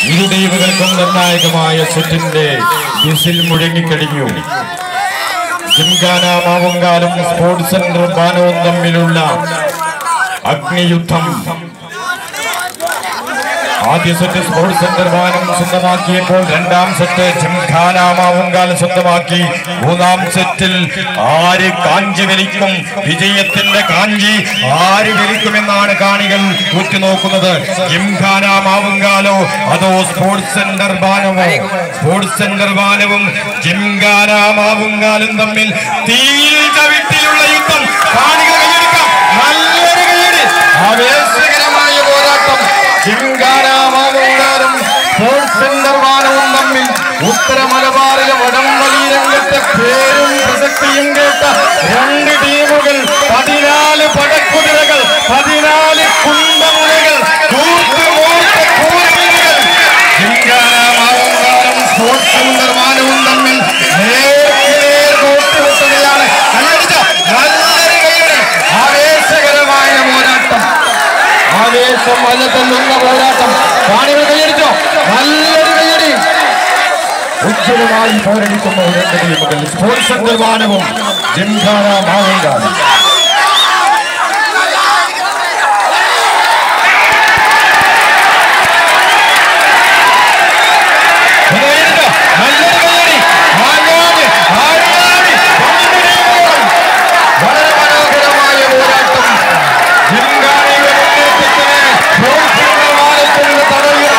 ഇരു ടീമുകൾക്കും നിർണായകമായ സെറ്റിന്റെ വിസിൽ മുഴങ്ങിക്കഴിഞ്ഞു. ജിംഖാന മാവുങ്കാലും സ്പോർട്സ് സെന്റർ ബാനവും തമ്മിലുള്ള അഗ്നിയുദ്ധം. ആദ്യ സെറ്റ് സ്പോർട്സ് സെന്റർ ബാനം സ്വന്തമാക്കിയപ്പോൾ രണ്ടാം സെറ്റ് ജിംഖാന മാവുങ്കാൽ സ്വന്തമാക്കി. മൂന്നാം സെറ്റിൽ ആര് കാഞ്ചി വലിക്കും, വിജയത്തിന്റെ കാഞ്ചി ആര് വലിക്കുമെന്നാണ് കാണികൾ ഉറ്റുനോക്കുന്നത്. ജിംഖാന മാവുങ്കാലോ അതോ സ്പോർട്സ് സെന്റർ ബാനമോ? സ്പോർട്സ് സെന്റർ ബാനവും ജിംഖാന മാവുങ്കാലും തമ്മിൽ തീയിൽ ചവിട്ടിയുള്ള യുദ്ധം. കാണികൾ കൈയെടുക്കാം. നല്ലൊരു കൈയടി. ആവേശകരമായ പോരാട്ടം. ജിംഖാന മാവുങ്കാലും സ്പോർട്സ് സെന്റർ ബാനവും തമ്മിൽ ഉത്തര മലബാറിലെ വടംവലി രംഗത്തെ പേരും പ്രസക്തിയും കേട്ട രണ്ട് ടീമുകൾ. 14 പടക്കുതിരകൾ, 14 കുന്തമുനകൾ, ജിംഖാന മാവുങ്കാലും സ്പോർട്സ് സെന്റർ ബാനവും തമ്മിൽ നേർക്കുനേർ കോട്ടുവെട്ടുകയാണ്. നല്ലൊരു കൈയടി. ആവേശകരമായ പോരാട്ടം. ആവേശം അലതല്ലുന്ന പോരാട്ടം. കാണികൾ കൈയടിച്ചോ? നല്ലൊരു കൈയടി. ഉജ്ജ്വലമായി പോരടിക്കുന്ന രണ്ട് ടീമുകൾ സ്പോർട്സ് സെന്റർ ബാനവും ജിംഖാന മാവുങ്കാലും. വളരെ മനോഹരമായ പോരാട്ടം. ജിംഖാനയുടെ മുന്നേറ്റത്തിന് സ്പോർട്സ് സെന്റർ ബാനത്തിന് തടയുക.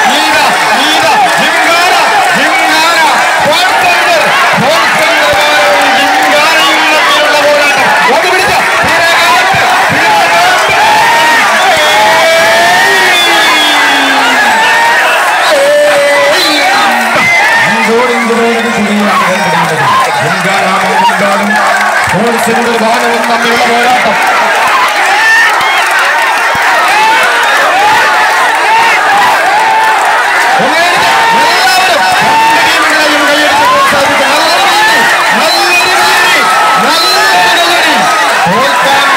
സെന്റർ ബാനവും തമ്മിലുള്ള പോരാട്ടം. തോൽക്കാൻ